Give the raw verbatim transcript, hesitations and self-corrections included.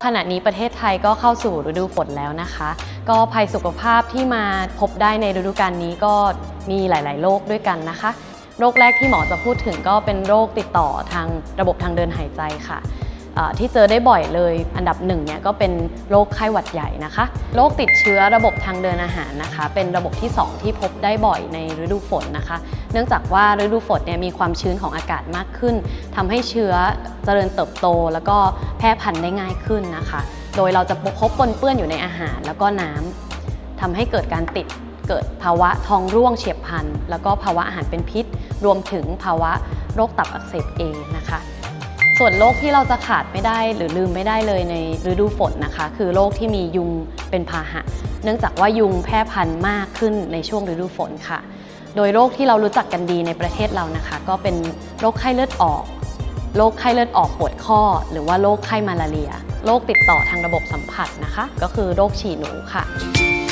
ขณะนี้ประเทศไทยก็เข้าสู่ฤดูฝนแล้วนะคะก็ภัยสุขภาพที่มาพบได้ในฤดูกาลนี้ก็มีหลายๆโรคด้วยกันนะคะโรคแรกที่หมอจะพูดถึงก็เป็นโรคติดต่อทางระบบทางเดินหายใจค่ะที่เจอได้บ่อยเลยอันดับหนึ่งเนี่ยก็เป็นโรคไข้หวัดใหญ่นะคะโรคติดเชื้อระบบทางเดินอาหารนะคะเป็นระบบที่สองที่พบได้บ่อยในฤดูฝนนะคะเนื่องจากว่าฤดูฝนเนี่ยมีความชื้นของอากาศมากขึ้นทำให้เชื้อเจริญเติบโตแล้วก็แพร่พันธุ์ได้ง่ายขึ้นนะคะโดยเราจะพบปนเปื้อนอยู่ในอาหารแล้วก็น้ำทำให้เกิดการติดเกิดภาวะท้องร่วงเฉียบพลันแล้วก็ภาวะอาหารเป็นพิษรวมถึงภาวะโรคตับอักเสบเอนะคะส่วนโรคที่เราจะขาดไม่ได้หรือลืมไม่ได้เลยในฤดูฝนนะคะคือโรคที่มียุงเป็นพาหะเนื่องจากว่ายุงแพร่พันธุ์มากขึ้นในช่วงฤดูฝนค่ะโดยโรคที่เรารู้จักกันดีในประเทศเรานะคะก็เป็นโรคไข้เลือดออกโรคไข้เลือดออกปวดข้อหรือว่าโรคไข้มาลาเรียโรคติดต่อทางระบบสัมผัสนะคะก็คือโรคฉี่หนูค่ะ